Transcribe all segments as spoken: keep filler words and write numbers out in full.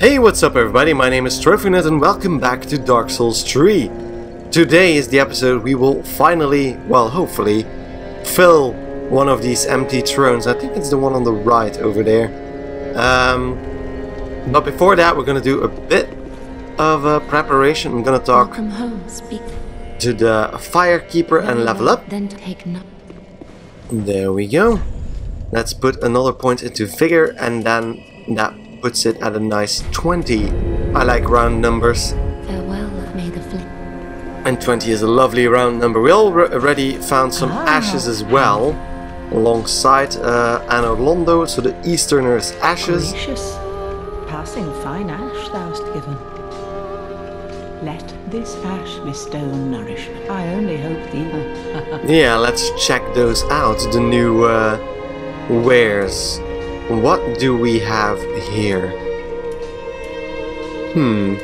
Hey, what's up everybody, my name is Trophynet and welcome back to Dark Souls three. Today is the episode we will finally, well hopefully, fill one of these empty thrones. I think it's the one on the right over there. Um, but before that we're going to do a bit of uh, preparation. I'm going to talk home, speak. to the Firekeeper and level up. Then take no There we go. Let's put another point into vigor and then that puts it at a nice twenty. I like round numbers. Farewell, may the flame. And twenty is a lovely round number. We already found some Ah. ashes as well, alongside uh, Anorlondo, so the Easterner's ashes. Gracious, passing fine ash thou'st given. Let this ash bestow nourishment. I only hope thee. Yeah, let's check those out, the new uh, wares. What do we have here? Hmm.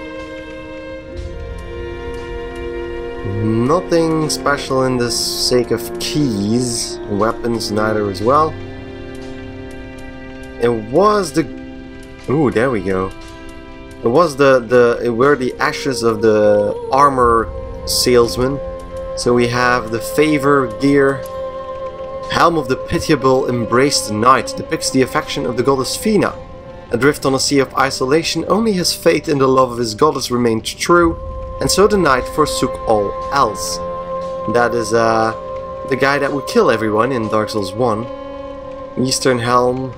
Nothing special in the sake of keys. Weapons neither as well. It was the... Ooh, there we go. It was the... the it were the ashes of the armor salesman. So we have the favor gear. Helm of the Pitiable Embraced Knight depicts the affection of the goddess Fina. Adrift on a sea of isolation, only his faith in the love of his goddess remained true, and so the knight forsook all else. That is uh, the guy that would kill everyone in Dark Souls one. Eastern Helm.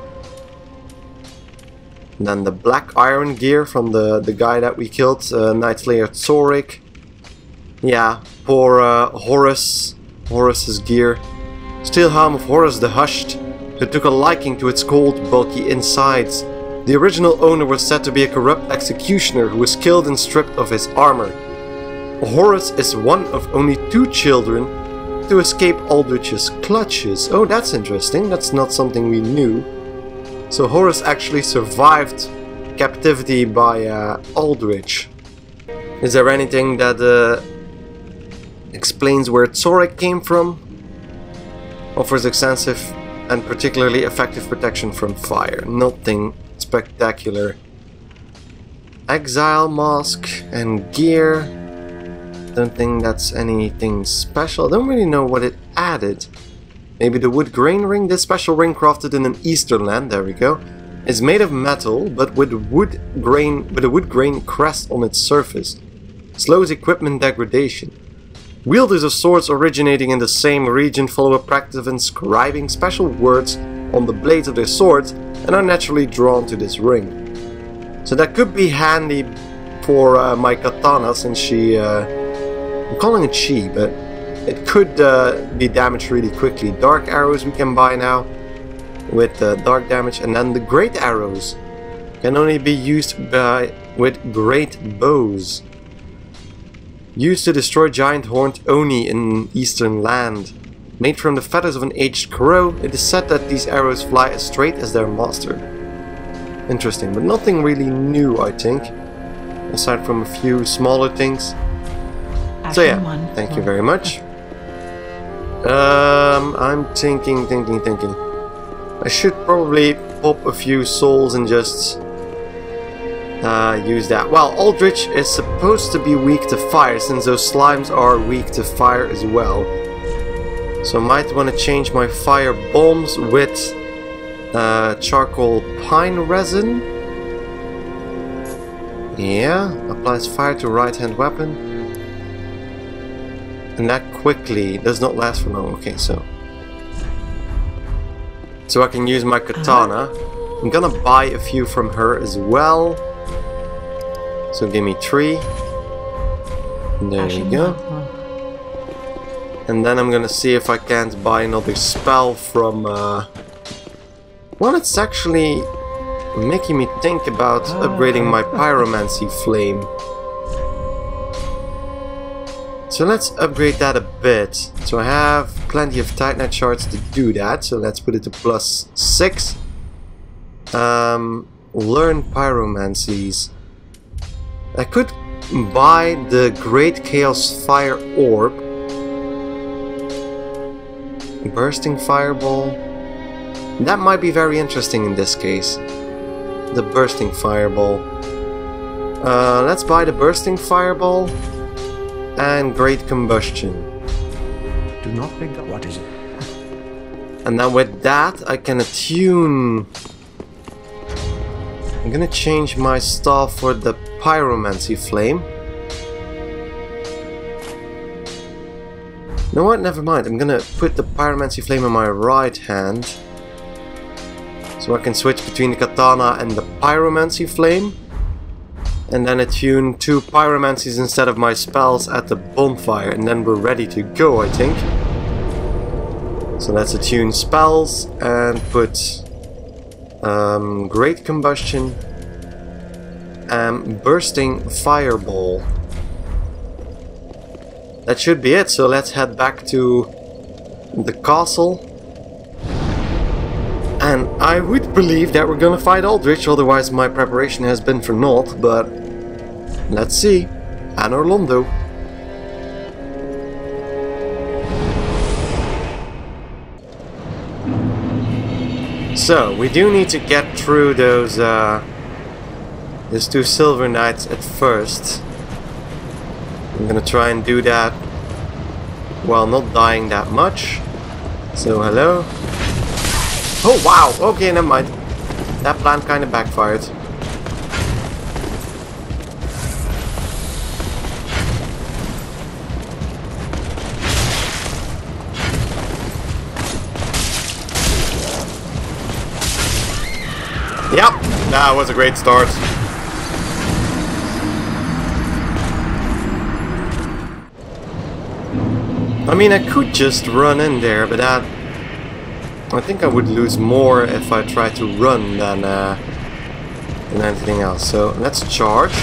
And then the Black Iron Gear from the, the guy that we killed, uh, Night Slayer Zorik. Yeah, poor uh, Horus. Horus's gear. Steel Helm of Horus the Hushed, who took a liking to its cold, bulky insides. The original owner was said to be a corrupt executioner who was killed and stripped of his armor. Horus is one of only two children to escape Aldrich's clutches. Oh, that's interesting. That's not something we knew. So Horus actually survived captivity by uh, Aldrich. Is there anything that uh, explains where Zorik came from? Offers extensive and particularly effective protection from fire. Nothing spectacular. Exile mask and gear. Don't think that's anything special. Don't really know what it added. Maybe the wood grain ring. This special ring, crafted in an eastern land, there we go, is made of metal but with wood grain with a wood grain crest on its surface. Slows equipment degradation. Wielders of swords originating in the same region follow a practice of inscribing special words on the blades of their swords and are naturally drawn to this ring. So that could be handy for uh, my katana, since she... Uh, I'm calling it she, but it could uh, be damaged really quickly. Dark arrows we can buy now with uh, dark damage, and then the great arrows can only be used by, with great bows. Used to destroy giant horned Oni in Eastern land. Made from the feathers of an aged crow, it is said that these arrows fly as straight as their master. Interesting, but nothing really new, I think. Aside from a few smaller things. So yeah, thank you very much. Um, I'm thinking, thinking, thinking. I should probably pop a few souls and just... Uh, use that. Well, Aldrich is supposed to be weak to fire, since those slimes are weak to fire as well. So I might want to change my fire bombs with uh, charcoal pine resin. Yeah, applies fire to right hand weapon. And that quickly does not last for long. Okay, so so I can use my katana. I'm gonna buy a few from her as well. So give me three. There we go. And then I'm gonna see if I can't buy another spell from... Uh... Well, it's actually making me think about upgrading my pyromancy flame. So let's upgrade that a bit. So I have plenty of Titanite shards to do that. So let's put it to plus six. Um, learn pyromancies. I could buy the Great Chaos Fire Orb. Bursting Fireball. That might be very interesting in this case. The Bursting Fireball. Uh, let's buy the bursting fireball and great combustion. Do not think that. What is it? And then with that, I can attune. I'm gonna change my staff for the pyromancy flame. You know what? Never mind. I'm gonna put the pyromancy flame in my right hand, so I can switch between the katana and the pyromancy flame, and then attune two pyromancies instead of my spells at the bonfire, and then we're ready to go, I think. So let's attune spells and put um, great combustion and bursting fireball. That should be it, so let's head back to the castle. And I would believe that we're gonna fight Aldrich, otherwise my preparation has been for naught, but let's see. An Orlando. So, we do need to get through those, uh, those two Silver Knights at first. I'm gonna try and do that while not dying that much. So, hello. Oh, wow! Okay, never mind. That plan kinda backfired. Yep, that was a great start. I mean, I could just run in there, but that... I think I would lose more if I tried to run than, uh, than anything else. So, let's charge.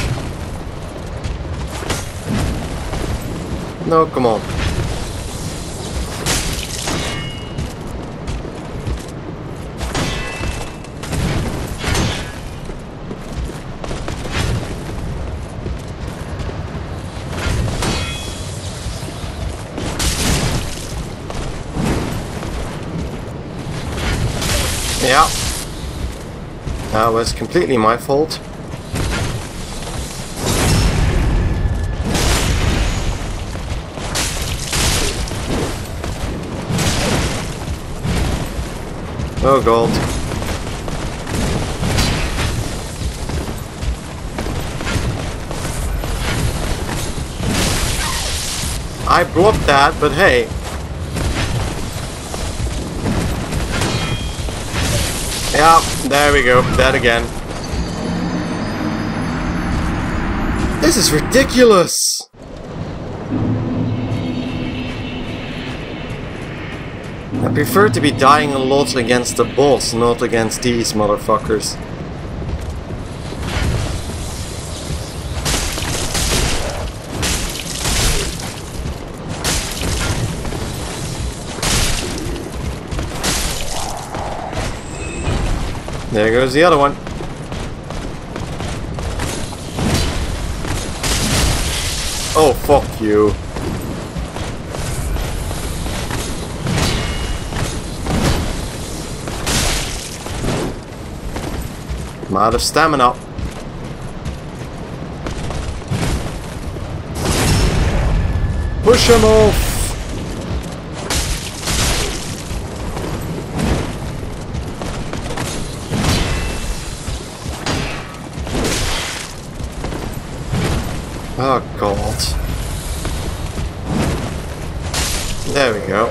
No, come on. Yeah, that was completely my fault. Oh god. I blocked that, but hey. Yeah, there we go, that again. This is ridiculous! I prefer to be dying a lot against the boss, not against these motherfuckers. There goes the other one. Oh, fuck you. I'm out of stamina. Push him off. Oh god. There we go.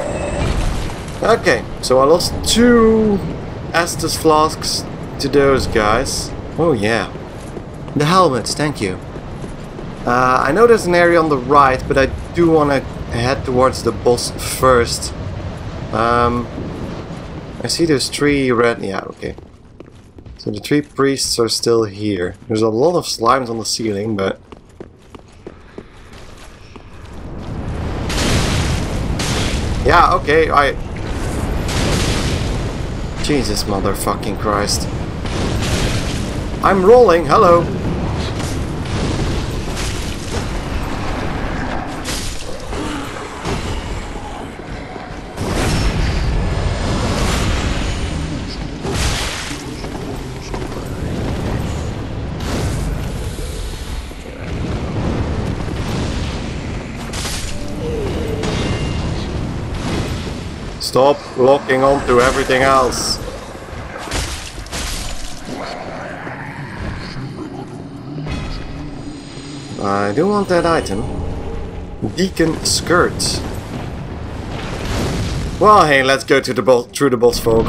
Okay, so I lost two Estus flasks to those guys. Oh yeah. The helmets, thank you. Uh, I know there's an area on the right, but I do want to head towards the boss first. Um, I see there's three red... Yeah, okay. So the three priests are still here. There's a lot of slimes on the ceiling, but... Yeah, okay, I... Jesus motherfucking Christ. I'm rolling, hello! Stop locking onto everything else. I do want that item. Deacon skirt. Well, hey, let's go to the boss, through the boss folk.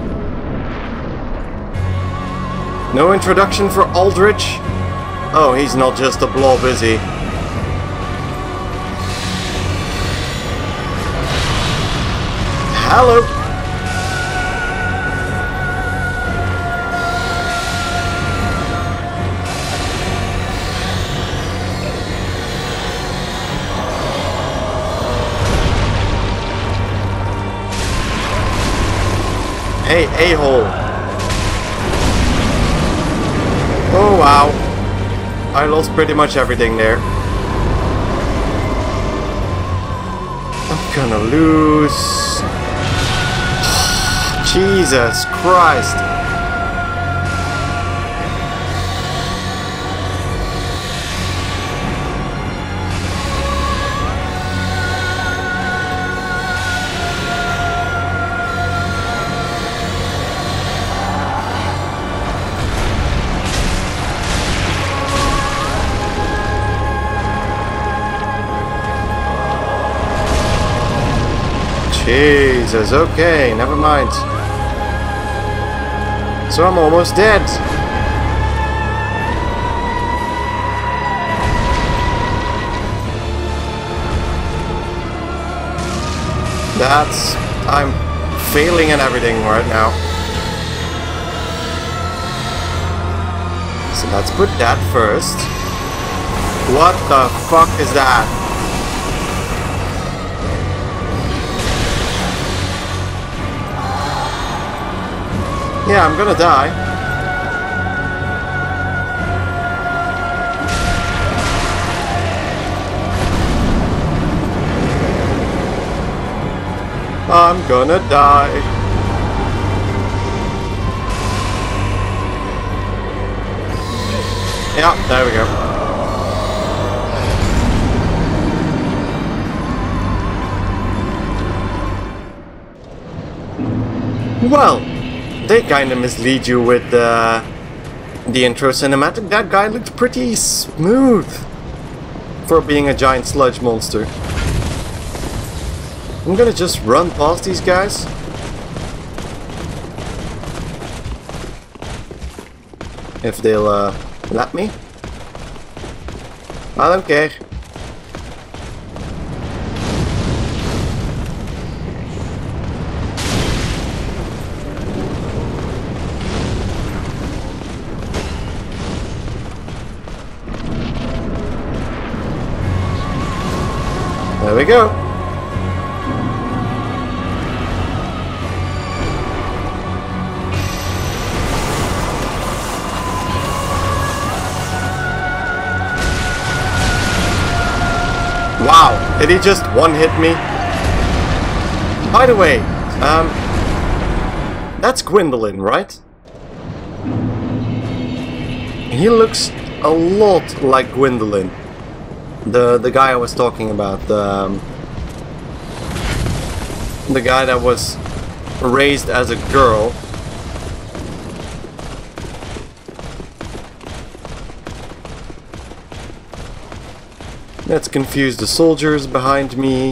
No introduction for Aldrich? Oh, he's not just a blob, is he? Hello! Hey, a-hole! Oh wow! I lost pretty much everything there. I'm gonna lose... Jesus Christ! Jesus, okay, never mind. So I'm almost dead. That's... I'm failing at everything right now. So let's put that first. What the fuck is that? Yeah, I'm gonna die. I'm gonna die. Yeah, there we go. Well, they kind of mislead you with uh, the intro cinematic. That guy looked pretty smooth for being a giant sludge monster. I'm gonna just run past these guys. If they'll uh, let me. I don't care. There we go. Wow, did he just one-hit me? By the way, um, that's Gwendolyn, right? He looks a lot like Gwendolyn. The the guy I was talking about, the um, the guy that was raised as a girl. Let's confuse the soldiers behind me.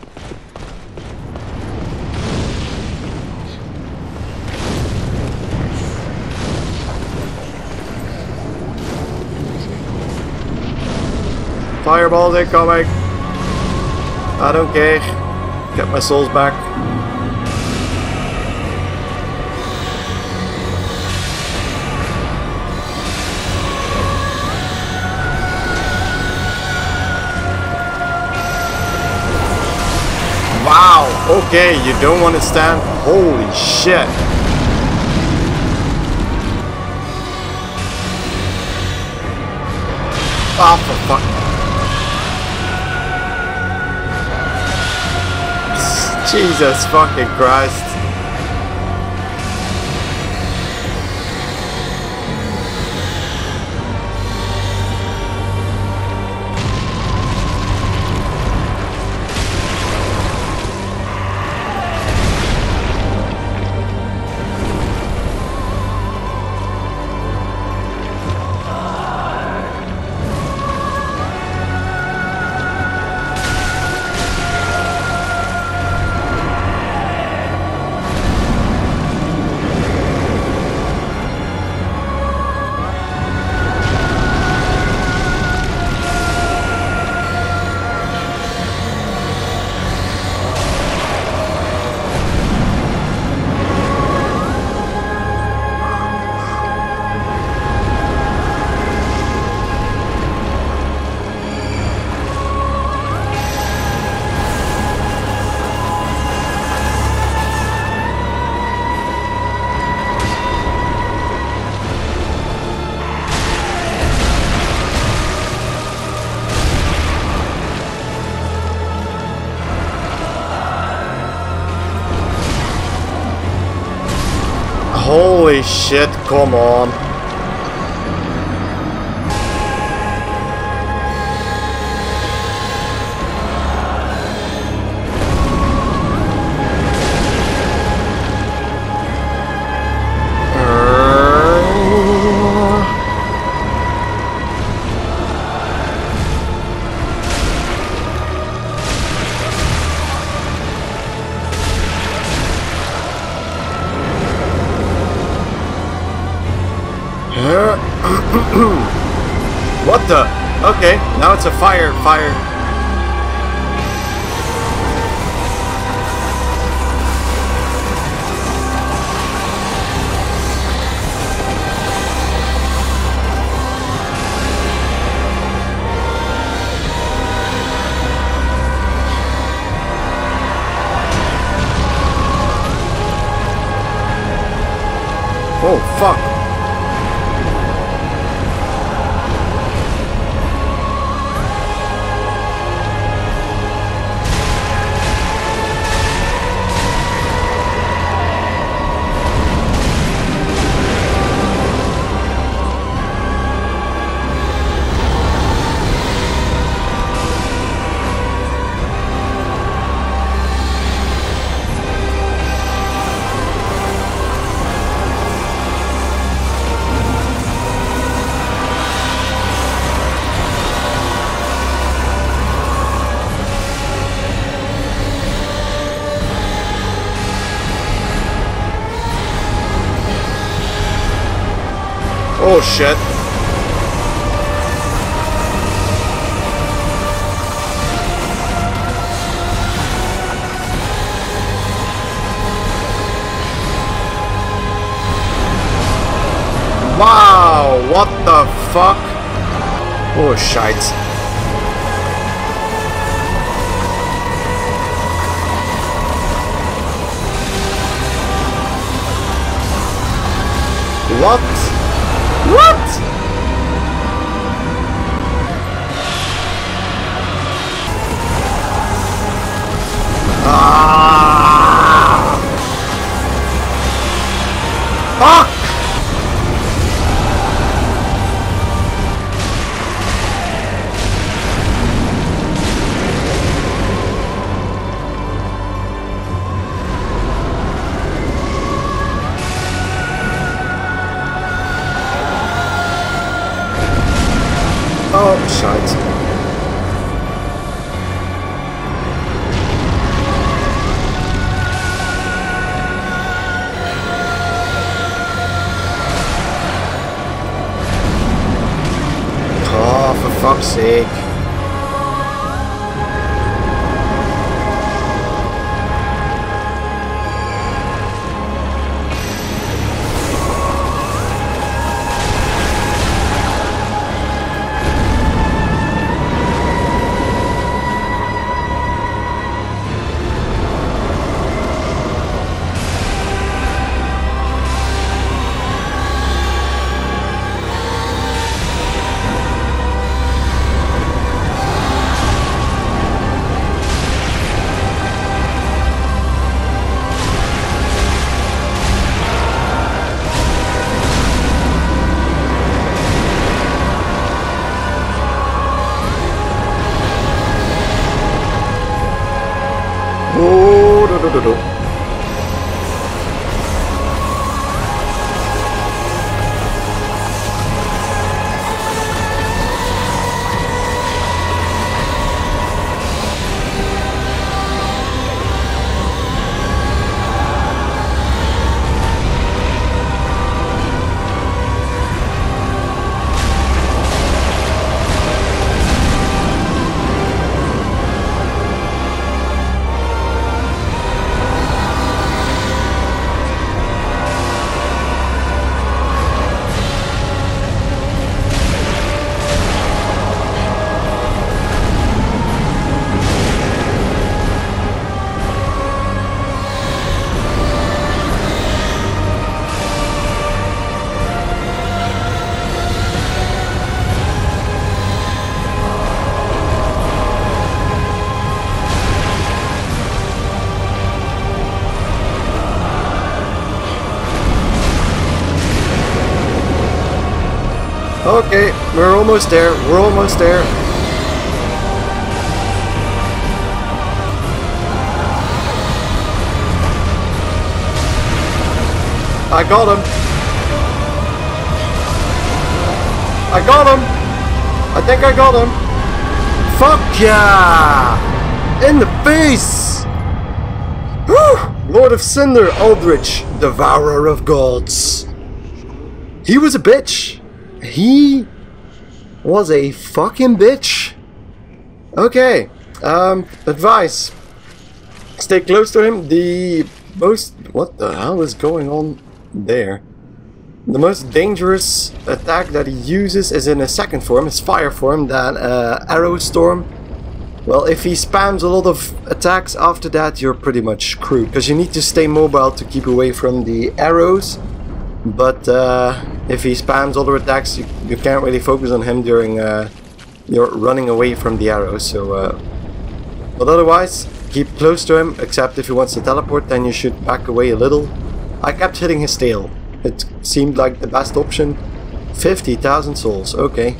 Fireballs incoming! I don't care. Get my souls back. Wow! Okay, you don't want to stand? Holy shit! Oh, for fuck. Jesus fucking Christ. Holy shit, come on. What the? Okay, now it's a fire, fire. Oh, fuck. Oh shit. Wow, what the fuck? Oh shite. What? What? Ah! Fuck! Oh, shite. Oh, for fuck's sake. Oh, do, do, do, do. Okay, we're almost there. We're almost there. I got him. I got him. I think I got him. Fuck yeah! In the face! Whew! Lord of Cinder, Aldrich, Devourer of Gods. He was a bitch. He was a fucking bitch. Okay. Um, advice. Stay close to him. The most... What the hell is going on there? The most dangerous attack that he uses is in a second form, his fire form, that uh, Arrow Storm. Well, if he spams a lot of attacks after that, you're pretty much screwed, because you need to stay mobile to keep away from the arrows. But uh, if he spams other attacks, you, you can't really focus on him during uh, your running away from the arrows. So, uh, but otherwise, keep close to him, except if he wants to teleport, then you should back away a little. I kept hitting his tail. It seemed like the best option. fifty thousand souls, okay.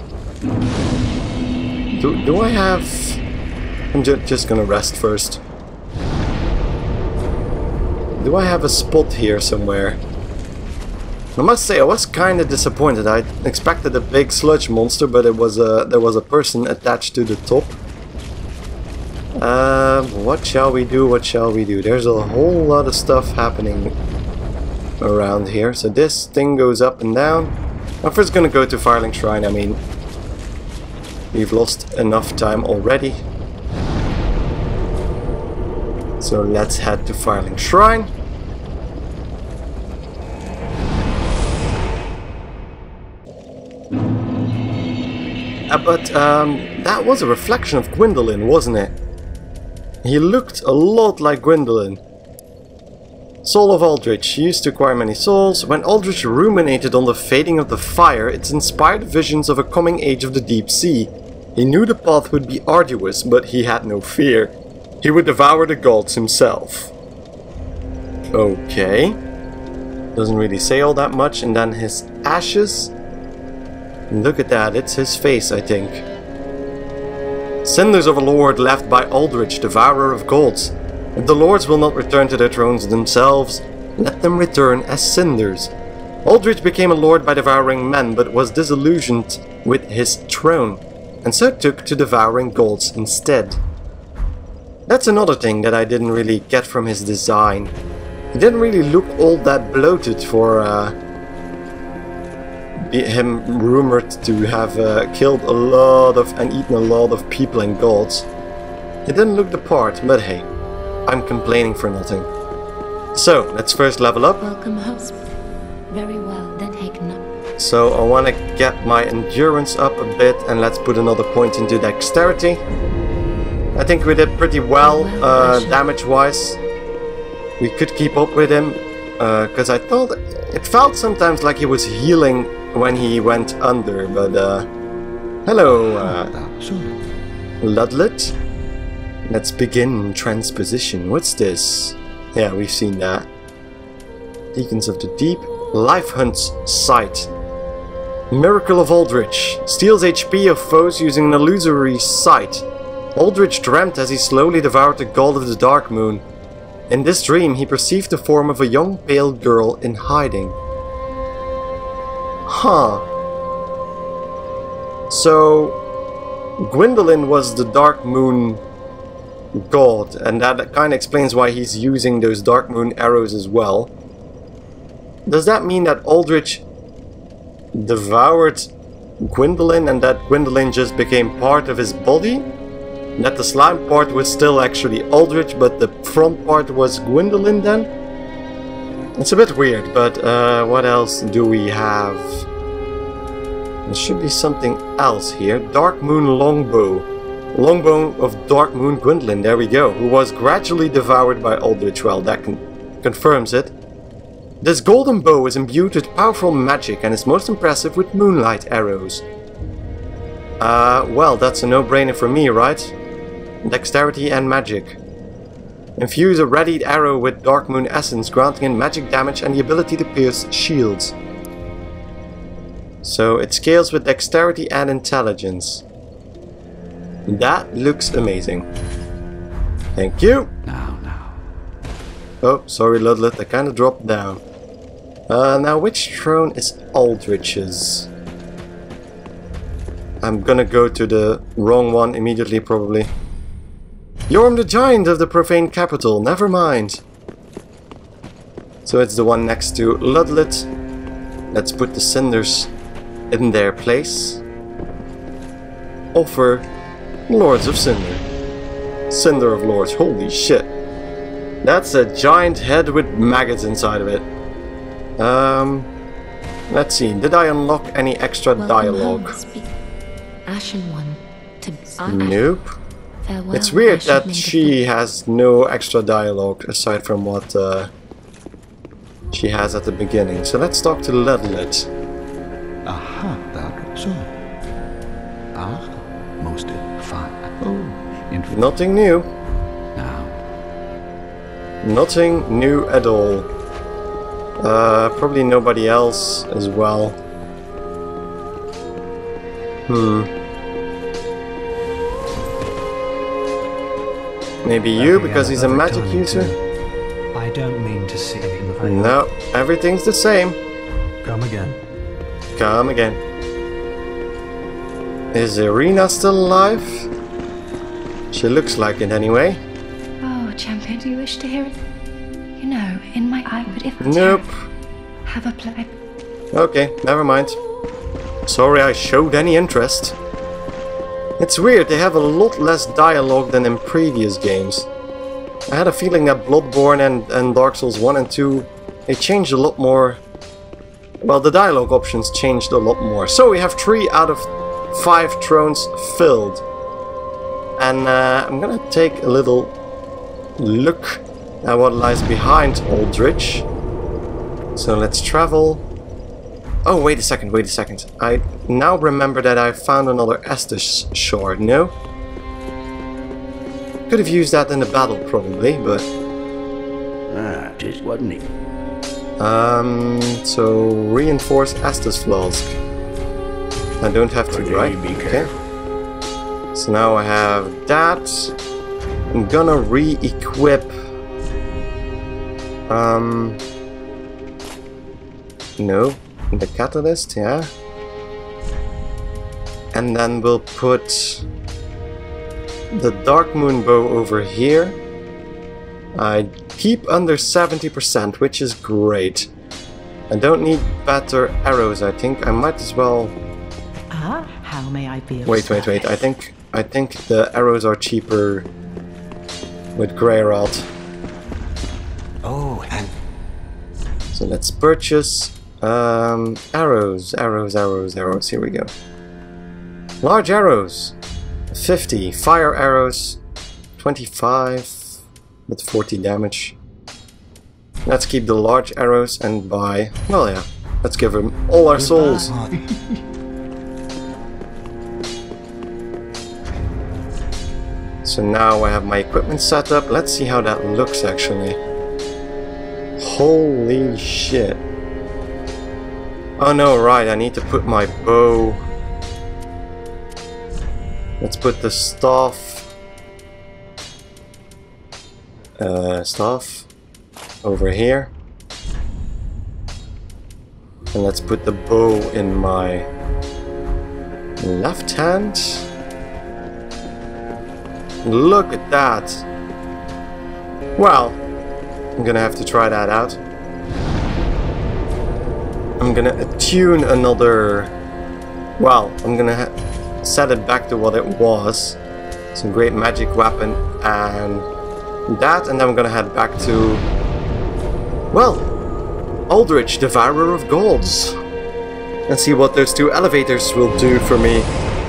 Do, do I have... I'm ju just gonna rest first. Do I have a spot here somewhere? I must say, I was kinda disappointed. I expected a big sludge monster, but it was a, there was a person attached to the top. Um, what shall we do, what shall we do? There's a whole lot of stuff happening around here. So this thing goes up and down. I'm first gonna go to Firelink Shrine. I mean, we've lost enough time already. So let's head to Firelink Shrine. Uh, but um, that was a reflection of Gwendolyn, wasn't it? He looked a lot like Gwendolyn. Soul of Aldrich. Used to acquire many souls. When Aldrich ruminated on the fading of the fire, it inspired visions of a coming age of the deep sea. He knew the path would be arduous, but he had no fear. He would devour the gods himself. Okay. Doesn't really say all that much. And then his ashes. Look at that. It's his face, I think. Cinders of a lord left by Aldrich, devourer of gods. If the lords will not return to their thrones themselves, let them return as cinders. Aldrich became a lord by devouring men, but was disillusioned with his throne, and so took to devouring gods instead. That's another thing that I didn't really get from his design. He didn't really look all that bloated for uh, him rumored to have uh, killed a lot of and eaten a lot of people and gods. He didn't look the part, but hey. I'm complaining for nothing. So, let's first level up. Welcome, host. Very well, then take note. So, I want to get my endurance up a bit, and let's put another point into dexterity. I think we did pretty well, uh, damage-wise. We could keep up with him, because uh, I thought it felt sometimes like he was healing when he went under, but uh, hello, uh, Ludlet. Let's begin transposition. What's this? Yeah, we've seen that. Deacons of the Deep. Life Hunt's Sight. Miracle of Aldrich. Steals H P of foes using an illusory sight. Aldrich dreamt as he slowly devoured the god of the dark moon. In this dream, he perceived the form of a young pale girl in hiding. Huh. So, Gwendolyn was the dark moon god, and that kind of explains why he's using those dark moon arrows as well. Does that mean that Aldrich devoured Gwendolyn and that Gwendolyn just became part of his body? That the slime part was still actually Aldrich, but the front part was Gwendolyn then? It's a bit weird, but uh, what else do we have? There should be something else here. Dark Moon Longbow. Longbow of Dark Moon Gwendolyn, there we go, who was gradually devoured by Aldrich. Well, that con confirms it. This golden bow is imbued with powerful magic and is most impressive with moonlight arrows. Uh, well, that's a no-brainer for me, right? Dexterity and magic. Infuse a readied arrow with Dark Moon essence, granting it magic damage and the ability to pierce shields. So it scales with dexterity and intelligence. That looks amazing. Thank you. Now, now. Oh, sorry, Ludlet, I kind of dropped down. Uh, now, which throne is Aldrich's? I'm gonna go to the wrong one immediately, probably. Yorm the Giant of the Profane Capital, never mind. So it's the one next to Ludlet. Let's put the cinders in their place. Offer Lords of Cinder. Cinder of Lords, holy shit. That's a giant head with maggots inside of it. Um, let's see, did I unlock any extra Welcome dialogue? home, speak- Ashen One. To Nope. Farewell, It's weird Ashen that Maiden. she has no extra dialogue aside from what uh, she has at the beginning. So let's talk to Ludlet. Aha, Aldrich. So. Ah, most fine. Oh, in Nothing new. now. Nothing new at all. Uh, probably nobody else as well. Hmm. Maybe you, because he's a magic user? I don't mean to see him. No, everything's the same. Come again. Come again. Is Irina still alive? She looks like it anyway. Oh, champion, do you wish to hear it? You know, in my eye, but if Nope. have a play. Okay, never mind. Sorry I showed any interest. It's weird, they have a lot less dialogue than in previous games. I had a feeling that Bloodborne and, and Dark Souls one and two, they changed a lot more. Well, the dialogue options changed a lot more. So we have three out of five thrones filled. And uh, I'm gonna take a little look at what lies behind Aldrich. So let's travel. Oh, wait a second, wait a second. I now remember that I found another Estus shard, no? Could have used that in the battle, probably, but... Ah, just wasn't it? Um, so reinforce Estus flask. I don't have to, Okay, right? be Okay. So now I have that. I'm gonna re-equip... Um... No. The catalyst, yeah. And then we'll put the Dark Moon bow over here. I keep under seventy percent, which is great. I don't need better arrows, I think. I might as well... Ah, how may I be of Wait, wait, wait. I service? think I think the arrows are cheaper with Grey Rod. Oh, and So let's purchase um, arrows, arrows, arrows, arrows. Here we go. Large arrows, fifty. Fire arrows, twenty-five with forty damage. Let's keep the large arrows and buy. Well, yeah. Let's give them all our souls. So now I have my equipment set up. Let's see how that looks actually. Holy shit. Oh no, right, I need to put my bow. Let's put the staff. Uh, staff over here. And let's put the bow in my left hand. Look at that. Well, I'm gonna have to try that out. I'm gonna attune another... Well, I'm gonna ha set it back to what it was. Some great magic weapon and that, and then I'm gonna head back to... Well, Aldrich, Devourer of Gods. And see what those two elevators will do for me.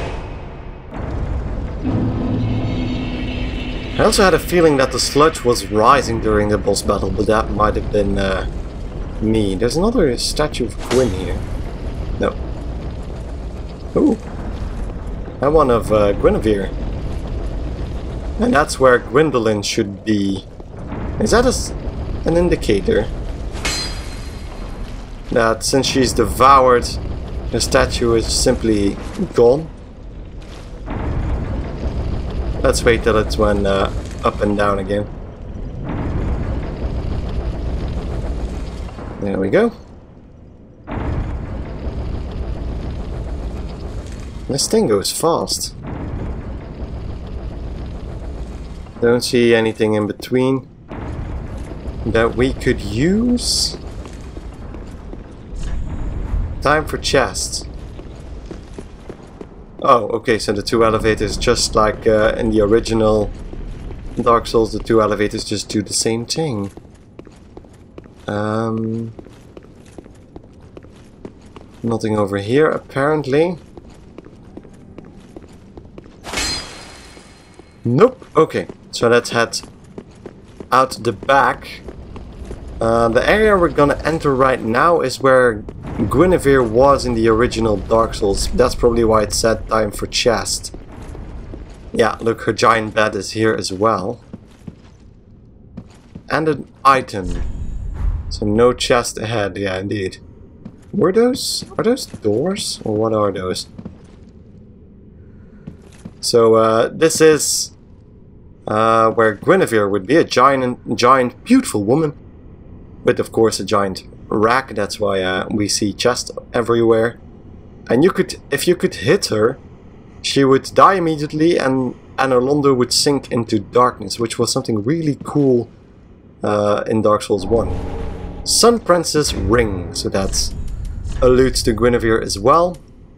I also had a feeling that the sludge was rising during the boss battle, but that might have been uh, me. There's another statue of Gwyn here. No. Ooh. That one of uh, Guinevere. And that's where Gwendolyn should be. Is that a s an indicator that since she's devoured, The statue is simply gone. Let's wait till it's went uh, up and down again. There we go. This thing goes fast. Don't see anything in between that we could use. Time for chests. Oh, okay, so the two elevators, just like uh, in the original Dark Souls, the two elevators just do the same thing. Um, nothing over here, apparently. Nope. Okay, so let's head out the back. Uh, the area we're gonna enter right now is where Guinevere was in the original Dark Souls. That's probably why it said time for chest. Yeah, look, her giant bed is here as well. And an item. So no chest ahead, yeah, indeed. Were those... are those doors? Or what are those? So, uh, this is... Uh, where Guinevere would be, a giant, giant, beautiful woman. With, of course, a giant rack. That's why uh, we see chests everywhere. And you could, if you could hit her, she would die immediately, and Anor Londo would sink into darkness, which was something really cool uh, in Dark Souls one. Sun Princess Ring, so that alludes to Guinevere as well.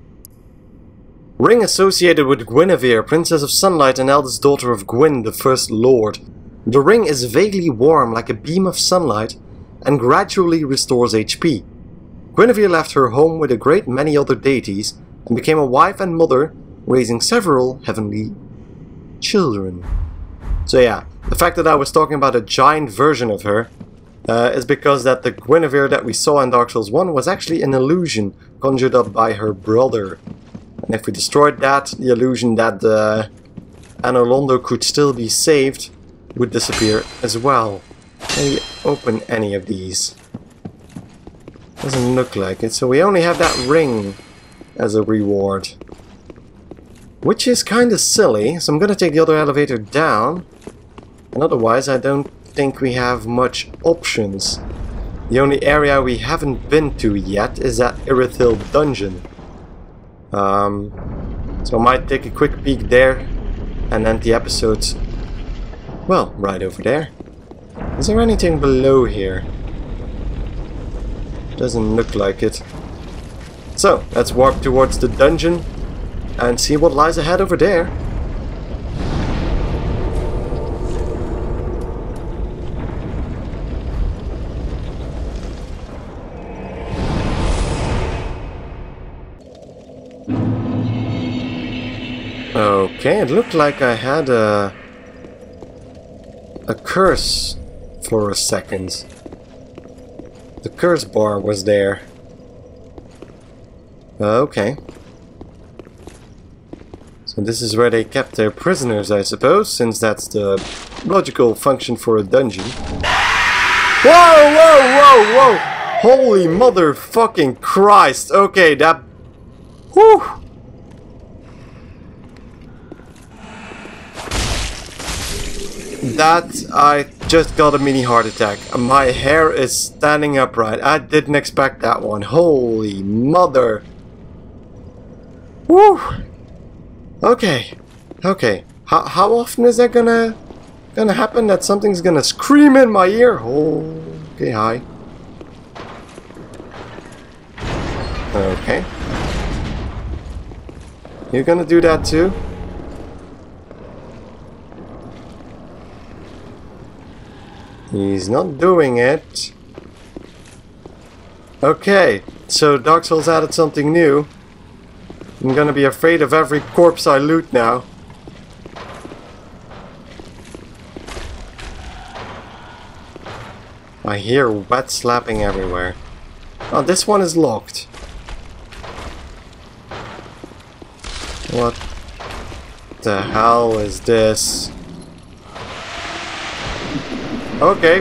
Ring associated with Guinevere, Princess of Sunlight and eldest daughter of Gwyn, the First Lord. The ring is vaguely warm like a beam of sunlight and gradually restores H P. Guinevere left her home with a great many other deities and became a wife and mother, raising several heavenly children. So yeah, the fact that I was talking about a giant version of her uh, is because that the Guinevere that we saw in Dark Souls one was actually an illusion conjured up by her brother. And if we destroyed that, the illusion that uh, Anor Londo could still be saved would disappear as well. Can we open any of these? Doesn't look like it, so we only have that ring as a reward. Which is kinda silly, so I'm gonna take the other elevator down. And otherwise I don't think we have much options. The only area we haven't been to yet is that Irithil dungeon. Um, so I might take a quick peek there and end the episode, well, right over there. Is there anything below here? Doesn't look like it. So, let's warp towards the dungeon and see what lies ahead over there. Okay, it looked like I had a a curse for a second. The curse bar was there. Okay. So this is where they kept their prisoners, I suppose, since that's the logical function for a dungeon. Whoa, whoa, whoa, whoa! Holy motherfucking Christ! Okay, that... Whew! That, I just got a mini heart attack. My hair is standing upright. I didn't expect that one. Holy mother. Woo! Okay. Okay. How, how often is that gonna gonna happen that something's gonna scream in my ear? Oh, okay, hi. Okay. You're gonna do that too? He's not doing it. Okay, so Dark Souls added something new. I'm gonna be afraid of every corpse I loot now. I hear wet slapping everywhere. Oh, this one is locked. What the hell is this? Okay.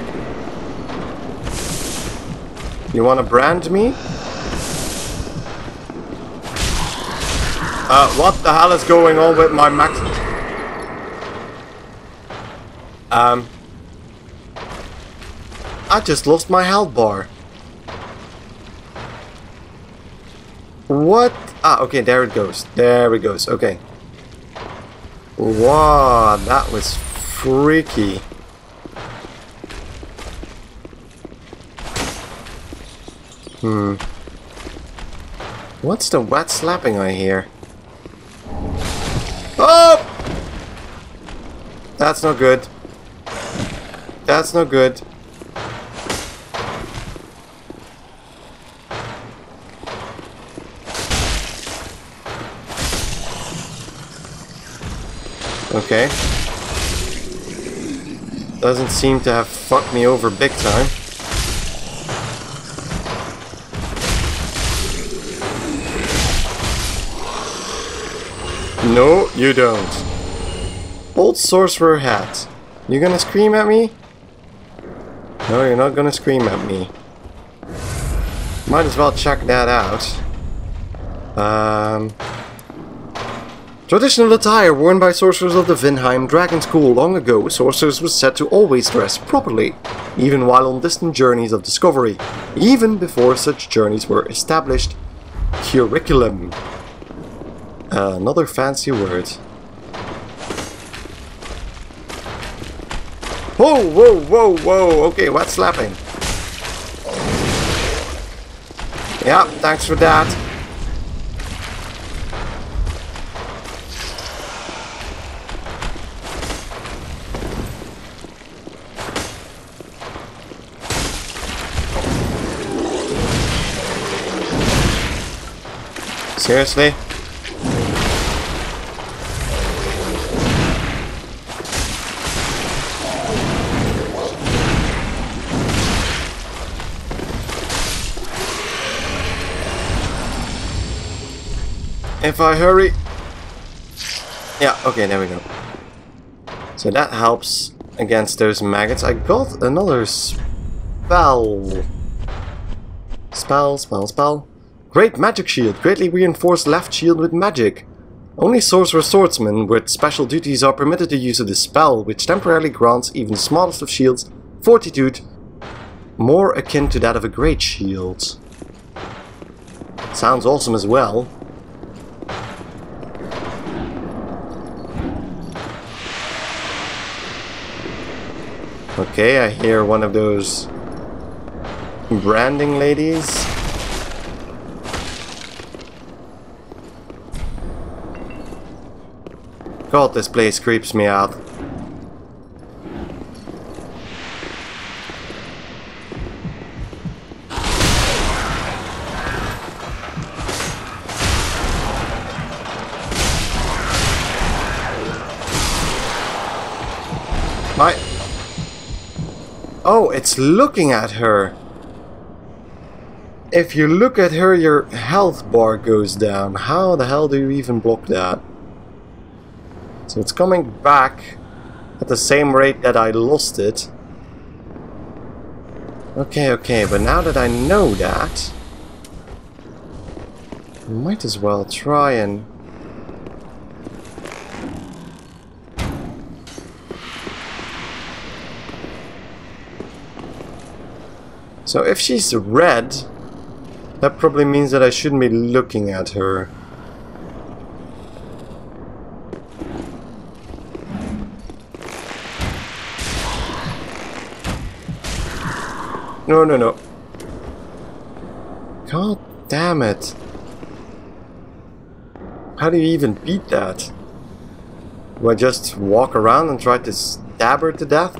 You wanna brand me? Uh, what the hell is going on with my max? Um, I just lost my health bar. What? Ah, okay, there it goes. There it goes. Okay. Wow, that was freaky. Hmm. What's the wet slapping I hear? Oh! That's no good. That's no good. Okay. Doesn't seem to have fucked me over big time. No, you don't. Old sorcerer hat. You gonna scream at me? No, you're not gonna scream at me. Might as well check that out. Um... Traditional attire worn by sorcerers of the Vinheim Dragon School. Long ago, sorcerers were said to always dress properly, even while on distant journeys of discovery, even before such journeys were established. Curriculum. Uh, another fancy word. Whoa, whoa, whoa, whoa! Okay, wet slapping. Yeah, thanks for that. Seriously? If I hurry... Yeah, okay, there we go. So that helps against those maggots. I got another spell. Spell, spell, spell. Great magic shield. Greatly reinforced left shield with magic. Only sorcerer swordsmen with special duties are permitted to use this spell, which temporarily grants even the smallest of shields fortitude, more akin to that of a great shield. Sounds awesome as well. Okay, I hear one of those branding ladies. God, this place creeps me out. My... Oh, it's looking at her. If you look at her, your health bar goes down. How the hell do you even block that? So it's coming back at the same rate that I lost it. Okay, okay, but now that I know that, I might as well try and... So if she's red, that probably means that I shouldn't be looking at her. No, no, no. God damn it. How do you even beat that? Do I just walk around and try to stab her to death?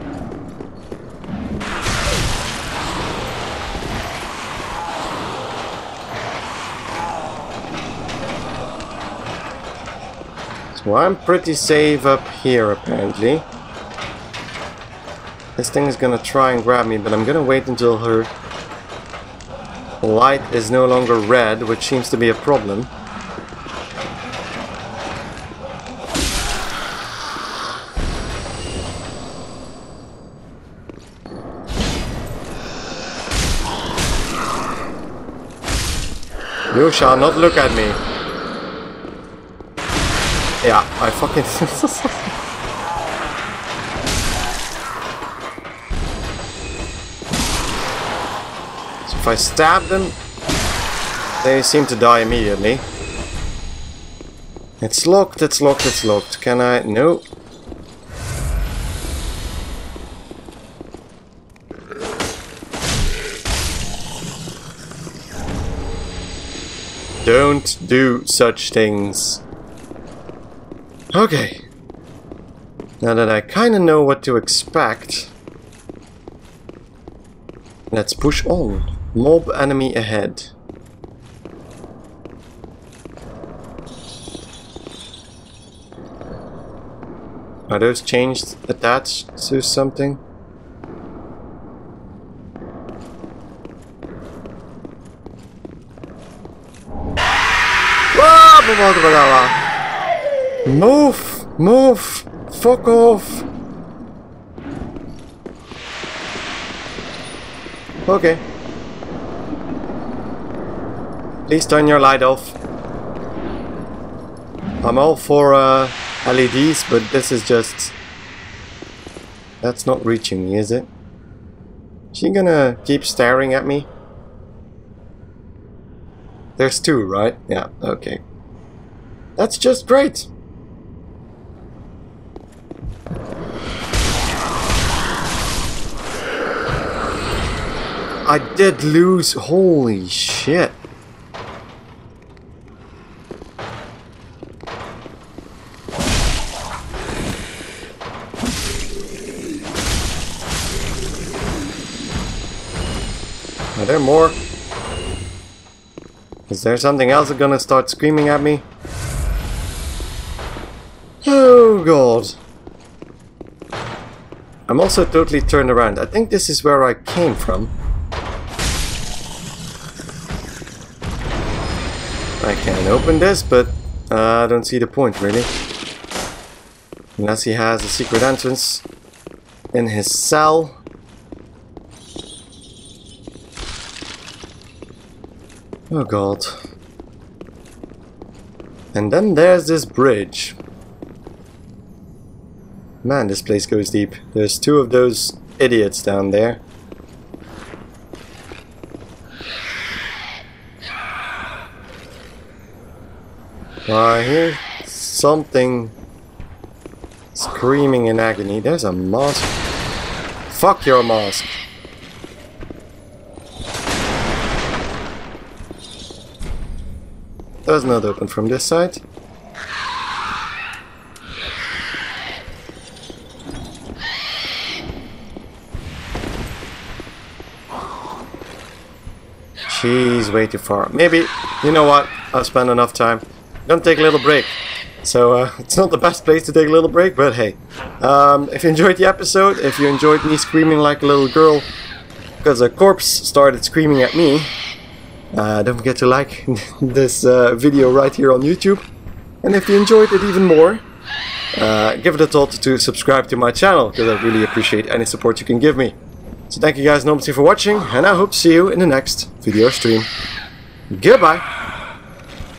So I'm pretty safe up here, apparently. This thing is gonna try and grab me, but I'm gonna wait until her light is no longer red, which seems to be a problem. You shall not look at me. Yeah, I fucking... So if I stab them, they seem to die immediately. It's locked, it's locked, it's locked. Can I... No. Don't do such things. Okay. Now that I kind of know what to expect, let's push on. Mob enemy ahead. Are those chains attached to something? Move! Move! Fuck off! Okay. Please turn your light off. I'm all for uh, L E Ds, but this is just... That's not reaching me, is it? Is she gonna keep staring at me? There's two, right? Yeah, okay. That's just great! I did lose. Holy shit. Are there more? Is there something else that's gonna start screaming at me? Oh god. I'm also totally turned around. I think this is where I came from. I can open this, but uh, I don't see the point really. Unless he has a secret entrance in his cell. Oh god. And then there's this bridge. Man, this place goes deep. There's two of those idiots down there. I hear something screaming in agony. There's a mask. Fuck your mask. Does not open from this side. She's way too far. Maybe, you know what? I've spent enough time. I'm gonna take a little break. So uh, it's not the best place to take a little break, but hey. Um, if you enjoyed the episode, if you enjoyed me screaming like a little girl because a corpse started screaming at me, uh, don't forget to like this uh, video right here on YouTube. And if you enjoyed it even more, uh, give it a thought to subscribe to my channel, because I really appreciate any support you can give me. So thank you guys enormously for watching, and I hope to see you in the next video stream. Goodbye!